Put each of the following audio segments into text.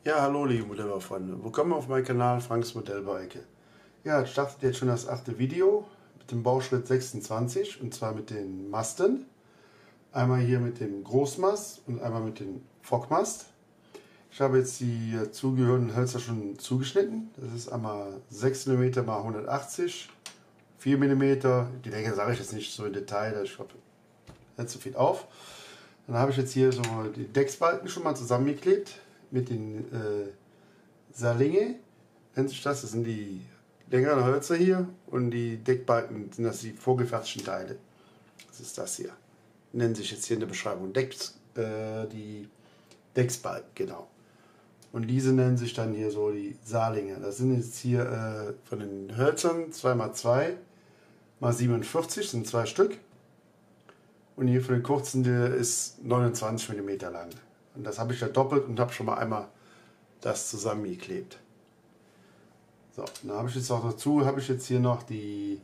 Ja, hallo liebe Modellbaufreunde, willkommen auf meinem Kanal Franks Modellbauecke. Ja, es startet jetzt schon das 8. Video mit dem Bauschritt 26 und zwar mit den Masten. Einmal hier mit dem Großmast und einmal mit dem Fockmast. Ich habe jetzt die zugehörigen Hölzer schon zugeschnitten. Das ist einmal 6 mm x 180, 4 mm. Die Länge sage ich jetzt nicht so im Detail, ich glaube, nicht so viel auf. Dann habe ich jetzt hier so die Decksbalken schon mal zusammengeklebt mit den Salinge, nennt sich das. Das sind die längeren Hölzer hier und die Deckbalken sind das die vorgefertigten Teile. Das ist das hier. Nennen sich jetzt hier in der Beschreibung die Decksbalken, genau. Und diese nennen sich dann hier so die Salinge. Das sind jetzt hier von den Hölzern 2x2 x 47, sind 2 Stück. Und hier für den kurzen, der ist 29 mm lang. Und das habe ich ja doppelt und habe schon mal einmal das zusammengeklebt. So, dann habe ich jetzt auch dazu, habe ich jetzt hier noch die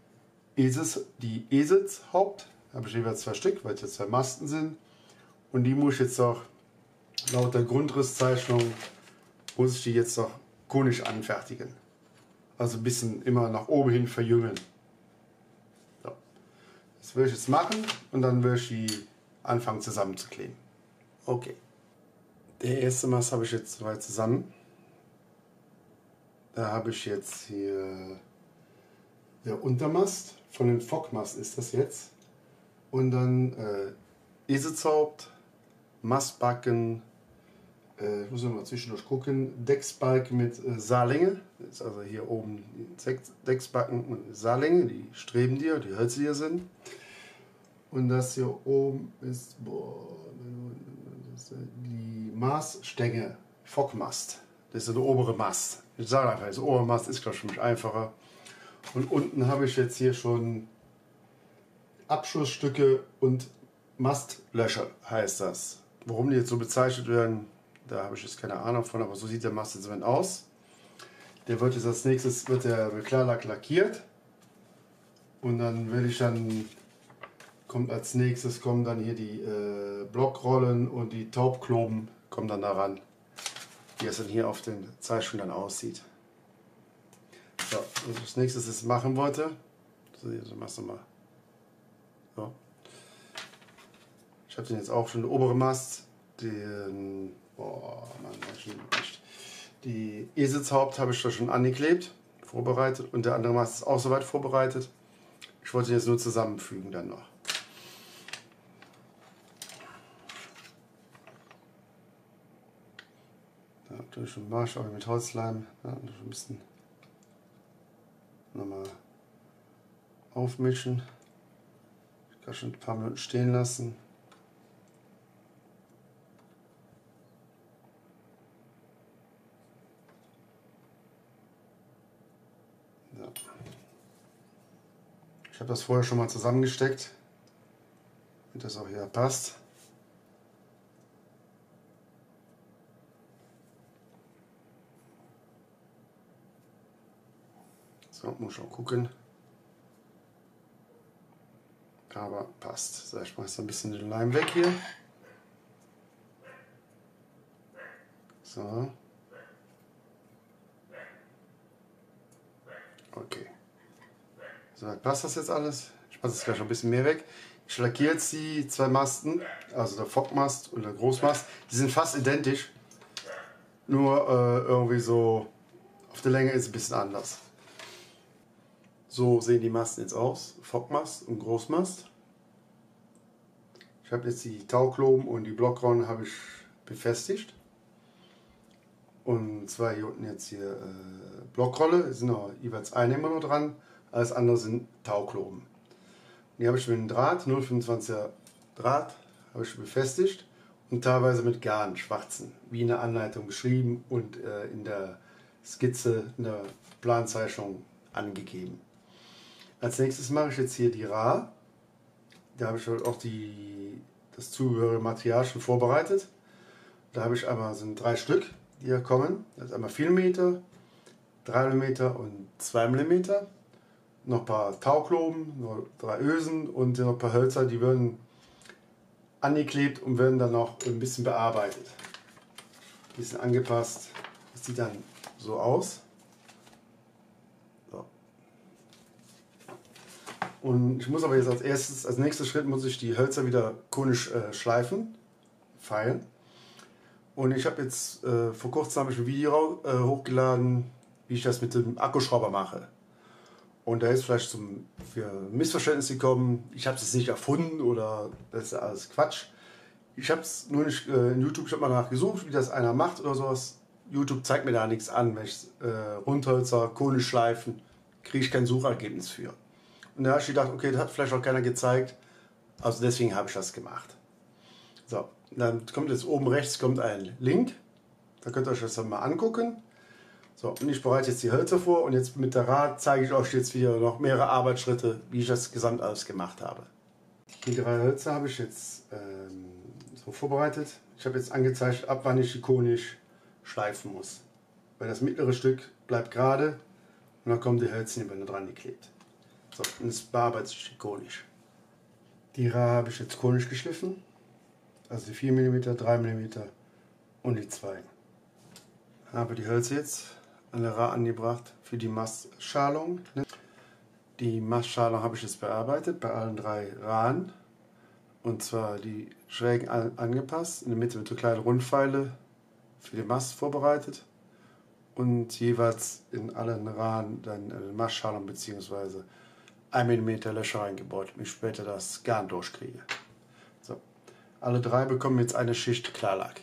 Eselshaupt. Da habe ich jeweils 2 Stück, weil es jetzt 2 Masten sind. Und die muss ich jetzt auch laut der Grundrisszeichnung, muss ich die jetzt noch konisch anfertigen. Also ein bisschen immer nach oben hin verjüngen. So. Das will ich jetzt machen und dann will ich die anfangen zusammenzukleben. Okay. Der erste Mast habe ich jetzt soweit zusammen. Da habe ich jetzt hier der Untermast, von dem Fockmast ist das jetzt. Und dann Eselshaupt, Mastbacken, ich muss noch mal zwischendurch gucken, Decksbalken mit Saarlänge. Das ist also hier oben die Decksbalken und Saarlänge, die Streben die Hölzer hier sind. Und das hier oben ist die Maßstänge, Fockmast. Das ist der obere Mast. Ich sage einfach, das obere Mast ist glaube ich für mich einfacher. Und unten habe ich jetzt hier schon Abschussstücke und Mastlöcher, heißt das. Warum die jetzt so bezeichnet werden, da habe ich jetzt keine Ahnung von, aber so sieht der Mast jetzt aus. Der wird jetzt als nächstes mit Klarlack lackiert. Und dann werde ich dann als nächstes kommen dann hier die Blockrollen und die Taubkloben kommen dann daran, wie es dann hier auf den Zeichnungen dann aussieht. So, was ich als nächstes jetzt machen wollte, so machst du mal. So. Ich habe den jetzt auch schon, der obere Mast, den, die Eselshaupt habe ich schon angeklebt, vorbereitet und der andere Mast ist auch soweit vorbereitet. Ich wollte den jetzt nur zusammenfügen dann noch. Ja, natürlich schon Marsch, aber mit Holzleim, ja, ein bisschen nochmal aufmischen. Ich kann schon ein paar Minuten stehen lassen. Ja. Ich habe das vorher schon mal zusammengesteckt, damit das auch hier passt. So, muss schon gucken. Aber passt. So, ich mache jetzt ein bisschen den Leim weg hier. So. Okay. So, passt das jetzt alles? Ich mache jetzt gleich noch ein bisschen mehr weg. Ich lackiere jetzt die 2 Masten, also der Fockmast und der Großmast. Die sind fast identisch. Nur irgendwie so auf der Länge ist es ein bisschen anders. So sehen die Masten jetzt aus, Fockmast und Großmast. Ich habe jetzt die Taukloben und die Blockrollen habe ich befestigt. Und zwar hier unten jetzt hier Blockrolle, es sind noch jeweils eine immer noch dran, alles andere sind Taukloben. Die habe ich mit einem Draht, 0,25er Draht, habe ich befestigt und teilweise mit Garn, schwarzen, wie in der Anleitung beschrieben und in der Skizze, in der Planzeichnung angegeben. Als nächstes mache ich jetzt hier die Ra. Da habe ich auch das zugehörige Material schon vorbereitet. Da habe ich einmal, sind 3 Stück, die hier kommen. Das ist einmal 4 mm, 3 mm und 2 mm. Noch ein paar Taukloben, noch 3 Ösen und noch ein paar Hölzer, die werden angeklebt und werden dann noch ein bisschen bearbeitet. ein bisschen angepasst. Das sieht dann so aus. So. Und ich muss aber jetzt als nächster Schritt muss ich die Hölzer wieder konisch schleifen, feilen. Und ich habe jetzt vor kurzem ein Video hochgeladen, wie ich das mit dem Akkuschrauber mache. Und da ist vielleicht für Missverständnisse gekommen, ich habe es nicht erfunden oder das ist alles Quatsch. Ich habe es nur nicht in YouTube, ich habe mal danach gesucht, wie das einer macht oder sowas. YouTube zeigt mir da nichts an, wenn ich Rundhölzer, konisch schleifen, kriege ich kein Suchergebnis für. Und da habe ich gedacht, okay, das hat vielleicht auch keiner gezeigt, also deswegen habe ich das gemacht. So, dann kommt jetzt oben rechts kommt ein Link, da könnt ihr euch das dann mal angucken. So, und ich bereite jetzt die Hölzer vor und jetzt mit der Rad zeige ich euch jetzt wieder noch mehrere Arbeitsschritte, wie ich das gesamt alles gemacht habe. Die 3 Hölzer habe ich jetzt so vorbereitet. Ich habe jetzt angezeigt, ab wann ich die konisch schleifen muss. Weil das mittlere Stück bleibt gerade und dann kommen die Hölzchen immer dran geklebt. So, und jetzt bearbeite ich die konisch. Die Ra habe ich jetzt konisch geschliffen. Also die 4 mm, 3 mm und die 2. Habe die Hölzer jetzt an der Ra angebracht für die Mastschalung. Die Mastschalung habe ich jetzt bearbeitet bei allen 3 Rahen. Und zwar die Schrägen angepasst, in der Mitte mit so kleinen Rundpfeile für den Mast vorbereitet. Und jeweils in allen Rahen dann eine Mastschalung bzw. 1 mm Löcher reingebaut, damit ich später das Garn durchkriege. So. Alle 3 bekommen jetzt eine Schicht Klarlack.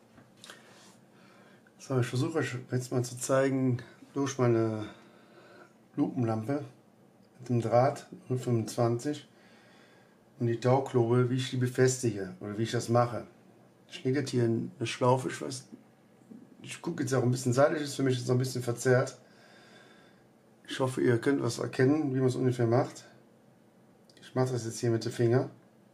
So, ich versuche euch jetzt mal zu zeigen, durch meine Lupenlampe mit dem Draht 0,25 und die Tauklobel, wie ich die befestige oder wie ich das mache. Ich lege hier eine Schlaufe, ich gucke jetzt auch ein bisschen seitlich, ist für mich jetzt noch ein bisschen verzerrt. Ich hoffe, ihr könnt was erkennen, wie man es ungefähr macht. Ich mache das jetzt hier mit dem Finger.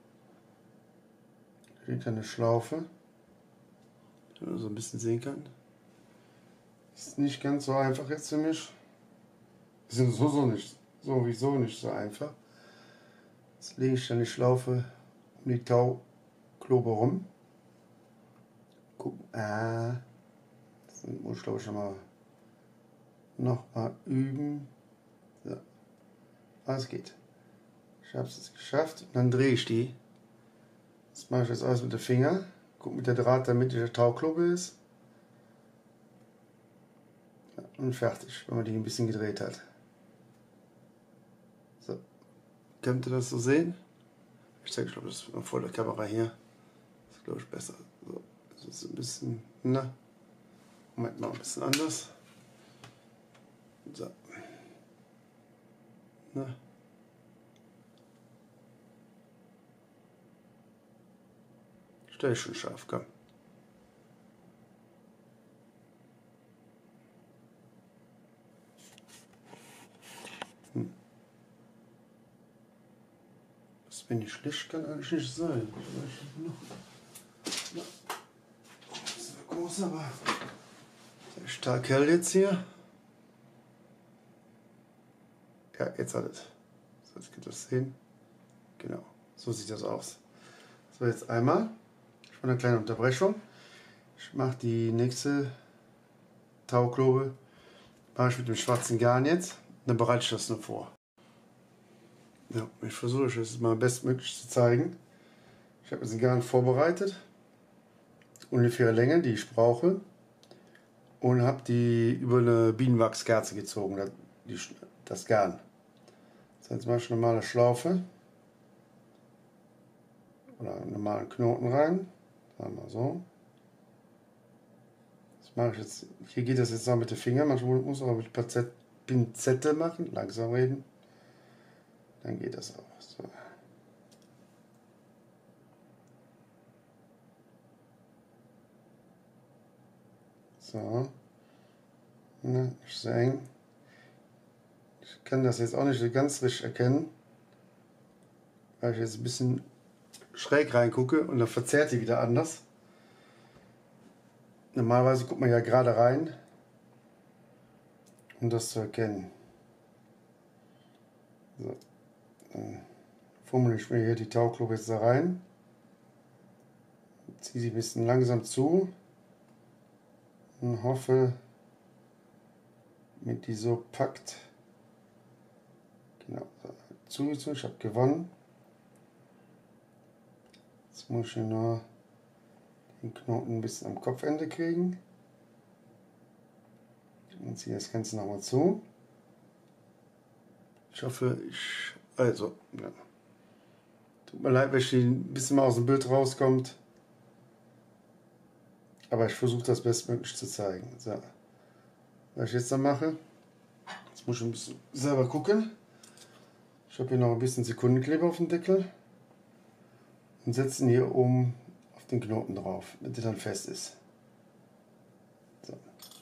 Ich lege eine Schlaufe, wenn man so ein bisschen sehen kann. Ist nicht ganz so einfach jetzt für mich. Ist sowieso nicht so einfach. Jetzt lege ich dann die Schlaufe um die Tauklobe rum. Gucken. Das muss ich glaube ich noch mal üben. So. Es geht. Ich habe es jetzt geschafft. Und dann drehe ich die. Das mache ich jetzt alles mit dem Finger. Guck mit der Draht, damit die der Tauklobe ist. Ja, und fertig, wenn man die ein bisschen gedreht hat. So. Könnt ihr das so sehen? Ich zeige, ich glaube, das ist vor der Kamera hier. Das ist, glaube ich, besser. So. Das ist ein bisschen. Na. Moment mal, ein bisschen anders. So. Na. Stell ich schon scharf, komm. Das bin ich schlecht, kann eigentlich nicht sein. Das ist groß, aber sehr stark hell jetzt hier. Ja, jetzt hat es. So, jetzt könnt ihr das sehen. Genau, so sieht das aus. So, jetzt einmal. Ich mache eine kleine Unterbrechung. Ich mache die nächste Tauklobe. Mache ich mit dem schwarzen Garn jetzt. Dann bereite ich das nur vor. Ja, ich versuche euch das mal bestmöglich zu zeigen. Ich habe jetzt ein Garn vorbereitet. Ungefähre Länge, die ich brauche. Und habe die über eine Bienenwachskerze gezogen, das Garn. So, jetzt mache ich eine normale Schlaufe. Oder einen normalen Knoten rein. Sagen wir so. Das mache ich jetzt. Hier geht das jetzt noch mit den Fingern. Manchmal muss man auch mit Pinzette machen. Langsam reden. Dann geht das auch. So. So. Na, nicht so eng. Ich kann das jetzt auch nicht ganz richtig erkennen, weil ich jetzt ein bisschen schräg reingucke und dann verzerrt die wieder anders. Normalerweise guckt man ja gerade rein, um das zu erkennen. So. Dann fummel ich mir hier die Tauklobe jetzt da rein. Ziehe sie ein bisschen langsam zu. und hoffe, mit die so packt. Genau, zugezogen, ich habe gewonnen. Jetzt muss ich nur den Knoten ein bisschen am Kopfende kriegen. Und ziehe das Ganze nochmal zu. Ich hoffe, also, ja. Tut mir leid, wenn ich ein bisschen mal aus dem Bild rauskommt. Aber ich versuche das bestmöglich zu zeigen. So. Was ich jetzt dann mache, jetzt muss ich ein bisschen selber gucken. Ich habe hier noch ein bisschen Sekundenkleber auf dem Deckel. Und setze ihn hier oben auf den Knoten drauf, damit der dann fest ist. So.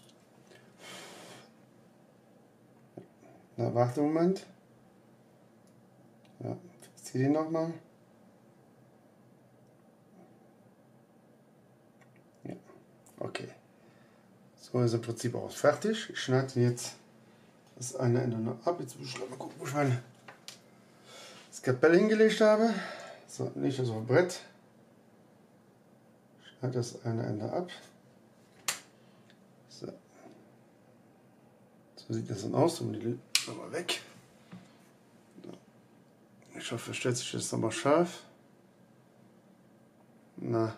Na, warte einen Moment. Ja, ich ziehe den nochmal. Ja, okay. So ist im Prinzip auch fertig. Ich schneide jetzt das eine Ende noch ab. Jetzt muss ich mal gucken, wo ich mein Skalpell hingelegt habe. So, nicht das auf dem Brett. Ich schneide das eine Ende ab. So, so sieht das dann aus. Und die nochmal weg. Ich hoffe, stellt sich das nochmal scharf. Na.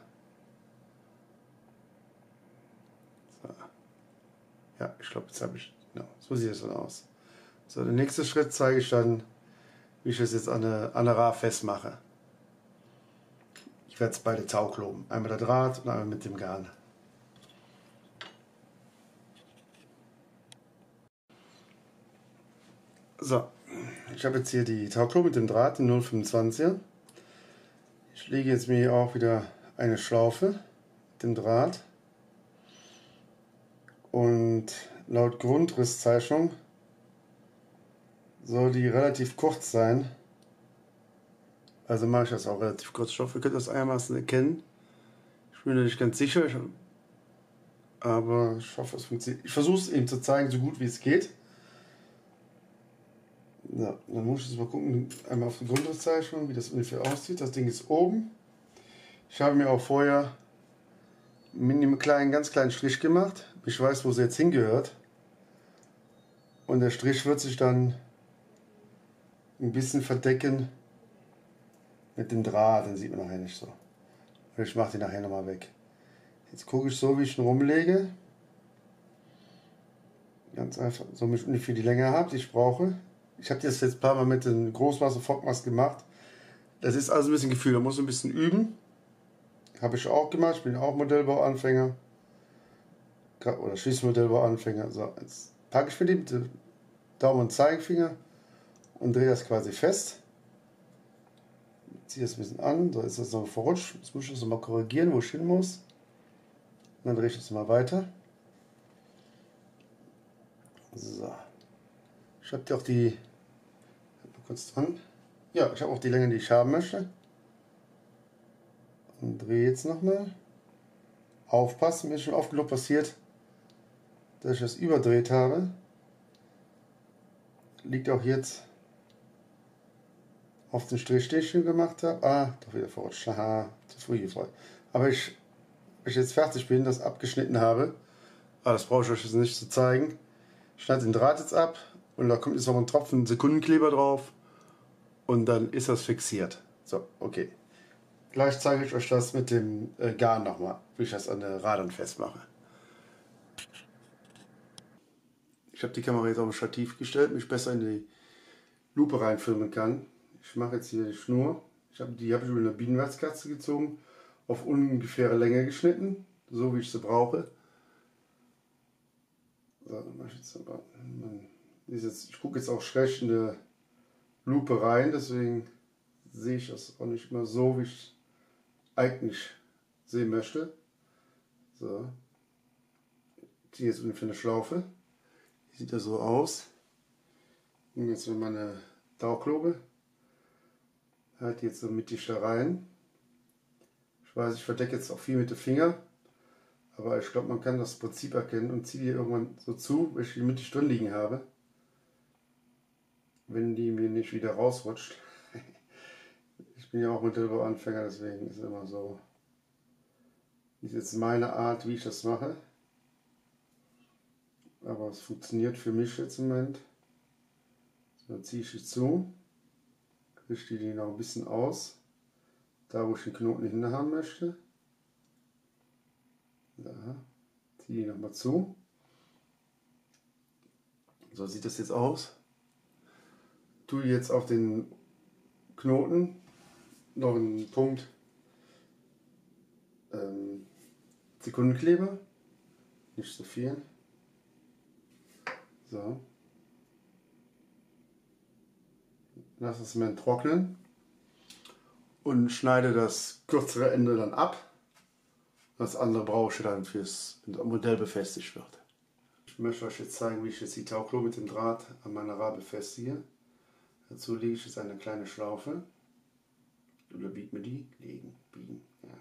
So. Ja, ich glaube, jetzt habe ich. Genau, so sieht es dann aus. So, der nächste Schritt zeige ich dann, wie ich das jetzt an der Ra festmache. Ich werde es beide taukloben. Einmal der Draht und einmal mit dem Garn. So, ich habe jetzt hier die Tauklobe mit dem Draht, den 0,25er. Ich lege jetzt mir hier auch wieder eine Schlaufe mit dem Draht. Und laut Grundrisszeichnung soll die relativ kurz sein. Also mache ich das auch relativ kurz. Ich hoffe, ihr könnt das einigermaßen erkennen. Ich bin mir nicht ganz sicher, aber ich hoffe, es funktioniert. Ich versuche es eben zu zeigen, so gut wie es geht. Ja, dann muss ich jetzt mal gucken, einmal auf die Grundrisszeichnung, wie das ungefähr aussieht. Das Ding ist oben. Ich habe mir auch vorher einen ganz kleinen Strich gemacht. Ich weiß, wo sie jetzt hingehört. Und der Strich wird sich dann ein bisschen verdecken mit dem Draht, den sieht man nachher nicht so. Ich mache den nachher nochmal weg. Jetzt gucke ich so, wie ich ihn rumlege. Ganz einfach, so ungefähr die Länge habe, die ich brauche. Ich habe das jetzt ein paar Mal mit dem Großmaß gemacht. Das ist also ein bisschen Gefühl, da muss ein bisschen üben. Habe ich auch gemacht, ich bin auch Modellbauanfänger. Oder Schließmodellbauanfänger. So, jetzt packe ich mir die mit dem Daumen und Zeigefinger und drehe das quasi fest. Ziehe das ein bisschen an, so ist das noch verrutscht. Jetzt muss ich das nochmal korrigieren, wo ich hin muss. Und dann drehe ich das mal weiter. So. Ich habe auch die. Mal kurz dran. Ja, ich habe auch die Länge, die ich haben möchte. Und drehe jetzt nochmal. Aufpassen, mir ist schon oft genug passiert, dass ich das überdreht habe. Liegt auch jetzt auf den Strich, den ich hier gemacht habe. Ah, doch wieder verrutscht. Haha, zu früh gefreut. Aber wenn ich jetzt fertig bin, das abgeschnitten habe, das brauche ich euch jetzt nicht zu zeigen. Ich schneide den Draht jetzt ab und da kommt jetzt noch ein Tropfen Sekundenkleber drauf und dann ist das fixiert. So, okay. Gleich zeige ich euch das mit dem Garn nochmal, wie ich das an der Radern festmache. Ich habe die Kamera jetzt auf ein Stativ gestellt, damit ich besser in die Lupe reinfilmen kann. Ich mache jetzt hier die Schnur. Die habe ich über eine Bienenwachskatze gezogen, auf ungefähre Länge geschnitten, so wie ich sie brauche. So, dann mache ich jetzt aber. Ich gucke jetzt auch schlecht in die Lupe rein, deswegen sehe ich das auch nicht immer so, wie ich eigentlich sehen möchte. So. Ich ziehe jetzt ungefähr eine Schlaufe. Die sieht ja so aus. Ich nehme jetzt meine Tauchklobe. Halte die jetzt so mittig da rein. Ich weiß, ich verdecke jetzt auch viel mit den Fingern. Aber ich glaube, man kann das Prinzip erkennen und ziehe die irgendwann so zu, weil ich die mittig drin liegen habe. Wenn die mir nicht wieder rausrutscht. Ich bin ja auch Modellbauanfänger, deswegen ist es immer so. Das ist jetzt meine Art, wie ich das mache. aber es funktioniert für mich jetzt im Moment. So, dann ziehe ich die zu, richte die noch ein bisschen aus, da wo ich den Knoten hin haben möchte. Da, ziehe die nochmal zu. So sieht das jetzt aus. Tue jetzt auf den Knoten noch einen Punkt Sekundenkleber, nicht so viel. So. Lass es mal trocknen und schneide das kürzere Ende dann ab. Das andere brauche ich dann fürs Modell befestigt wird. Ich möchte euch jetzt zeigen, wie ich jetzt die Tauchlose mit dem Draht an meiner Rabe befestige. Dazu lege ich jetzt eine kleine Schlaufe. Oder biegt mir die? Legen, biegen, ja.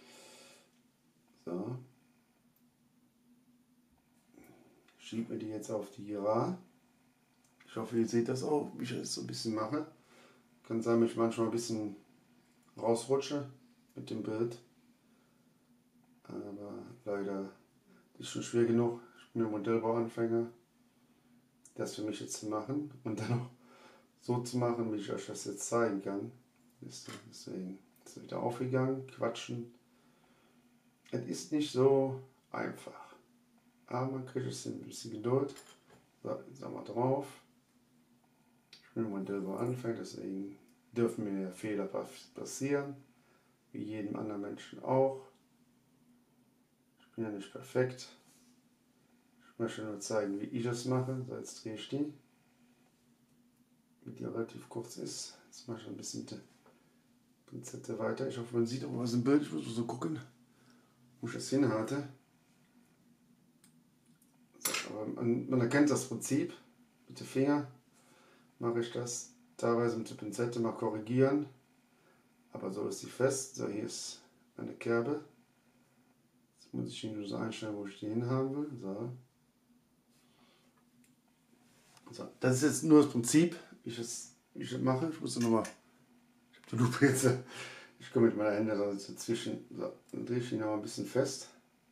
So. Schiebe mir die jetzt auf die Ra. Ich hoffe, ihr seht das auch, wie ich das so ein bisschen mache. Kann sein, dass ich manchmal ein bisschen rausrutsche mit dem Bild. Aber leider ist schon schwer genug. Ich bin ja Modellbauanfänger. Das für mich jetzt zu machen und dann auch so zu machen, wie ich euch das jetzt zeigen kann. Deswegen ist es wieder aufgegangen, quatschen. Es ist nicht so einfach. Aber man kriegt es ein bisschen Geduld. So, jetzt haben wir drauf. Ich bin Modellbauanfänger, deswegen dürfen mir Fehler passieren. Wie jedem anderen Menschen auch. Ich bin ja nicht perfekt. Ich möchte nur zeigen, wie ich es mache. So, jetzt drehe ich die. Wie die relativ kurz ist. Jetzt mache ich ein bisschen mit der Pinzette weiter. Ich hoffe, man sieht auch was im Bild. Ich muss so gucken, wo ich das hinhalte. So, aber man erkennt das Prinzip. Mit den Fingern mache ich das. Teilweise mit der Pinzette mal korrigieren. Aber so ist sie fest. So, hier ist eine Kerbe. Jetzt muss ich die nur so einstellen, wo ich die hin haben will. So. So, das ist jetzt nur das Prinzip, wie ich das mache. Ich muss nochmal, ich habe die Lupe jetzt, ich komme mit meiner Hände dazwischen. So, dann drehe ich die noch ein bisschen fest.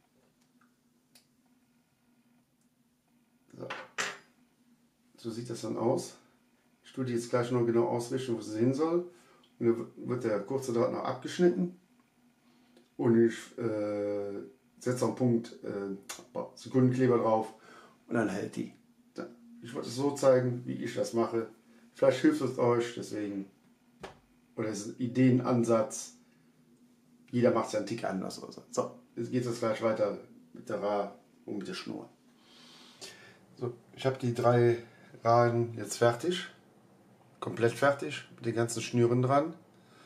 So. So sieht das dann aus. Ich tue die jetzt gleich noch genau ausrichten, wo sie hin soll. Und dann wird der kurze Draht noch abgeschnitten. Und ich setze einen Punkt Sekundenkleber drauf und dann hält die. Ich wollte es so zeigen, wie ich das mache. Vielleicht hilft es euch, deswegen. Oder es ist ein Ideenansatz. Jeder macht es einen Tick anders. Oder so. So, jetzt geht es gleich weiter mit der Ra und mit der Schnur. So, ich habe die 3 Rahen jetzt fertig. Komplett fertig. Mit den ganzen Schnüren dran.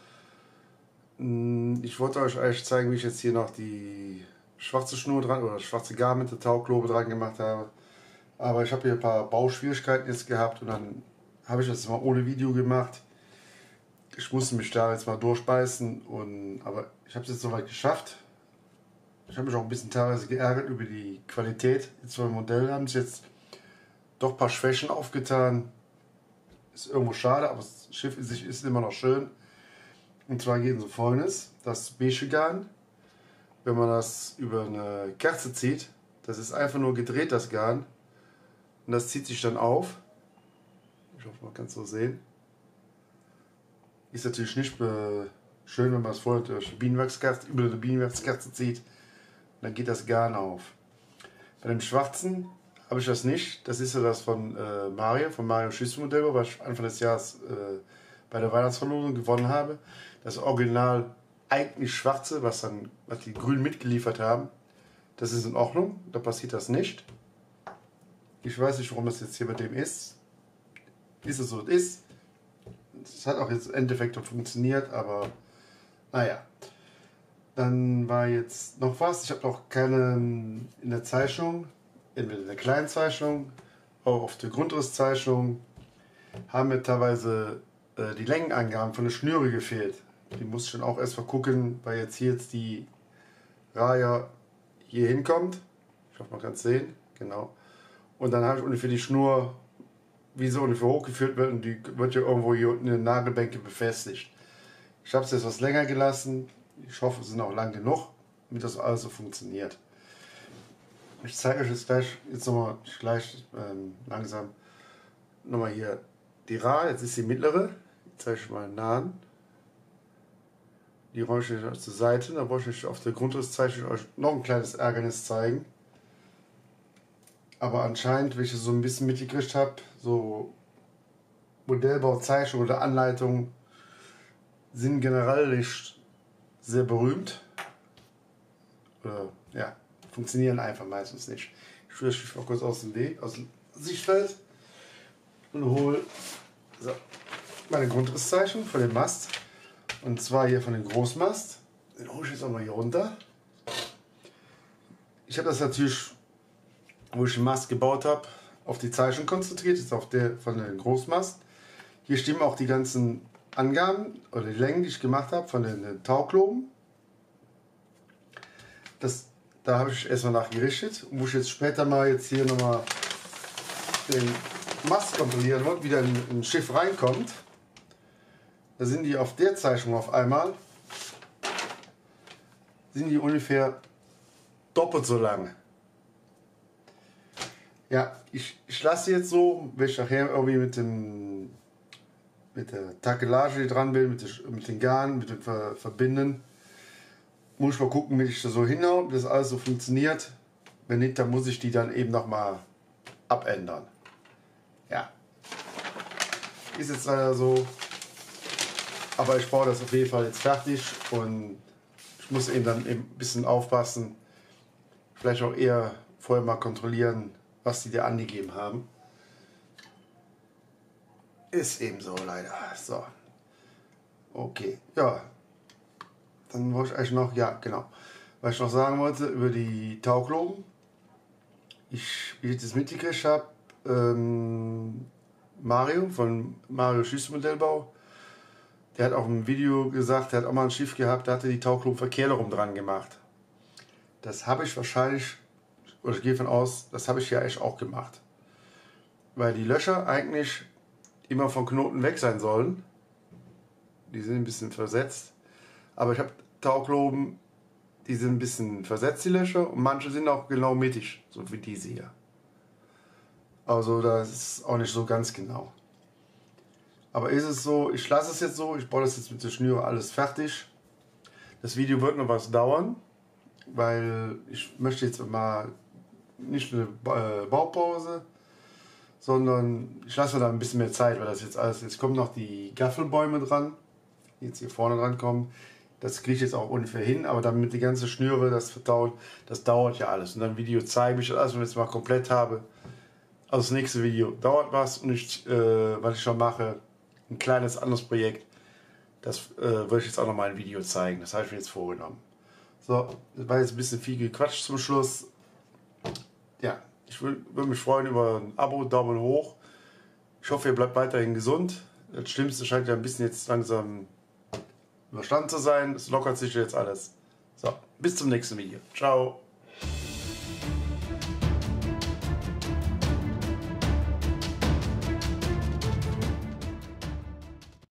Ich wollte euch eigentlich zeigen, wie ich jetzt hier noch die schwarze Schnur dran oder schwarze Garn mit der Tauchlose dran gemacht habe. Aber ich habe hier ein paar Bauschwierigkeiten jetzt gehabt und dann habe ich das mal ohne Video gemacht. Ich musste mich da jetzt mal durchbeißen, aber ich habe es jetzt soweit geschafft. Ich habe mich auch ein bisschen teilweise geärgert über die Qualität. Jetzt beim Modell haben sich jetzt doch ein paar Schwächen aufgetan. Ist irgendwo schade, aber das Schiff in sich ist immer noch schön. Und zwar geht es um Folgendes: Das beige Garn, wenn man das über eine Kerze zieht, das ist einfach nur gedreht, das Garn. Und das zieht sich dann auf. Ich hoffe, man kann es so sehen. Ist natürlich nicht schön, wenn man es vorher durch über eine Bienenwachskerze zieht. Dann geht das Garn auf. Bei dem schwarzen habe ich das nicht. Das ist ja das von Mario Schüsselmodell, was ich Anfang des Jahres bei der Weihnachtsverlosung gewonnen habe. Das Original eigentlich schwarze, was die Grünen mitgeliefert haben. Das ist in Ordnung, da passiert das nicht. Ich weiß nicht, warum das jetzt hier bei dem ist. Ist es so, es ist. Es hat auch jetzt im Endeffekt funktioniert, aber naja. Dann war jetzt noch was. Ich habe noch keine in der Zeichnung, entweder in der kleinen Zeichnung, auch auf der Grundrisszeichnung, haben mir teilweise die Längenangaben von der Schnüre gefehlt. Die muss ich dann auch erst mal gucken, weil jetzt hier die Raya hier hinkommt. Ich hoffe, man kann es sehen. Genau. Und dann habe ich ungefähr die Schnur, wie sie ungefähr hochgeführt wird, und die wird ja irgendwo hier unten in den Nagelbänke befestigt. Ich habe es jetzt etwas länger gelassen. Ich hoffe, es ist auch lang genug, damit das alles so funktioniert. Ich zeige euch jetzt nochmal langsam nochmal hier die Ra, jetzt ist die mittlere. Ich zeige euch mal nah an. Die räume ich euch zur Seite, da wollte ich auf der Grundriss zeichne ich euch noch ein kleines Ärgernis zeigen. Aber anscheinend, wenn ich es so ein bisschen mitgekriegt habe, so Modellbauzeichnungen oder Anleitungen sind generell nicht sehr berühmt. Oder ja, funktionieren einfach meistens nicht. Ich führe das mal kurz aus dem Weg, aus dem Sichtfeld und hole so, meine Grundrisszeichnung von dem Mast. Und zwar hier von dem Großmast. Den hole ich jetzt auch mal hier runter. Ich habe das natürlich, wo ich den Mast gebaut habe, auf die Zeichnung konzentriert, jetzt auf der von dem Großmast. Hier stimmen auch die ganzen Angaben oder die Längen, die ich gemacht habe von den Taugloben. Da habe ich erstmal nachgerichtet und wo ich jetzt später mal jetzt hier nochmal den Mast kontrollieren wollte, wie der in ein Schiff reinkommt. Da sind die auf der Zeichnung auf einmal, sind die ungefähr doppelt so lang. Ja, ich lasse jetzt so, wenn ich nachher irgendwie mit der Takelage, die dran bin, mit den Garn, mit dem Verbinden, muss ich mal gucken, wie ich das so hinhaue, ob das alles so funktioniert. Wenn nicht, dann muss ich die dann eben nochmal abändern. Ja, ist jetzt leider so. Aber ich baue das auf jeden Fall jetzt fertig und ich muss eben dann eben ein bisschen aufpassen. Vielleicht auch eher vorher mal kontrollieren, was die da angegeben haben. Ist eben so leider. So. Okay, ja. Dann wollte ich eigentlich noch, ja genau, was ich noch sagen wollte über die Taugloben. Wie ich das mitgekriegt habe, Mario von Mario Schiffsmodellbau, der hat auch im Video gesagt, der hat auch mal ein Schiff gehabt, da hatte die Taugloben verkehrt dran gemacht. Das habe ich wahrscheinlich, oder ich gehe davon aus, das habe ich ja echt auch gemacht. Weil die Löcher eigentlich immer von Knoten weg sein sollen. Die sind ein bisschen versetzt. Aber ich habe Taugloben, die sind ein bisschen versetzt, die Löcher, und manche sind auch genau mittig, so wie diese hier. Also das ist auch nicht so ganz genau. Aber ist es so, ich lasse es jetzt so, ich baue das jetzt mit der Schnüre alles fertig. Das Video wird noch was dauern, weil ich möchte jetzt mal nicht eine Baupause, sondern ich lasse mir da ein bisschen mehr Zeit, weil das jetzt alles, jetzt kommen noch die Gaffelbäume dran, die jetzt hier vorne dran kommen. Das kriege ich jetzt auch ungefähr hin, aber damit die ganze Schnüre, das verdaut, das dauert ja alles. Und dann Video zeige ich alles, wenn ich es mal komplett habe. Also das nächste Video dauert was und was ich schon mache, ein kleines anderes Projekt, das würde ich jetzt auch noch mal ein Video zeigen. Das habe ich mir jetzt vorgenommen. So, das war jetzt ein bisschen viel gequatscht zum Schluss. Ja, ich würde mich freuen über ein Abo, Daumen hoch. Ich hoffe, ihr bleibt weiterhin gesund. Das Schlimmste scheint ja ein bisschen jetzt langsam überstanden zu sein. Es lockert sich jetzt alles. So, bis zum nächsten Video. Ciao.